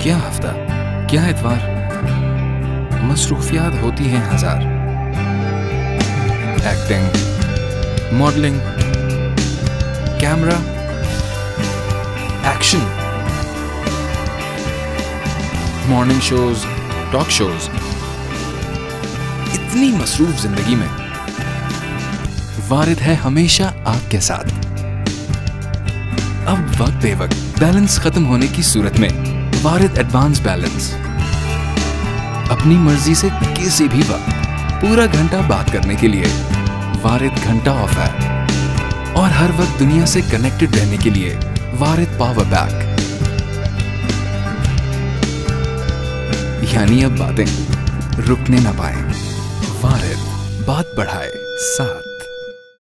क्या हफ्ता, क्या इतवार, मसरूफियात होती हैं हजार। Acting, modelling, camera, action, morning shows, talk shows. इतनी मसरूफ जिंदगी में वारिद है हमेशा आपके साथ। अब वक्त बेवक्त बैलेंस खत्म होने की सूरत में वारिद एडवांस बैलेंस अपनी मर्जी से किसी भी वक्त पूरा घंटा बात करने के लिए वारिद घंटा ऑफ है, और हर वक्त दुनिया से कनेक्टेड रहने के लिए वारिद पावर बैक। यानी अब बातें रुकने ना पाए, वारिद बात बढ़ाए साथ।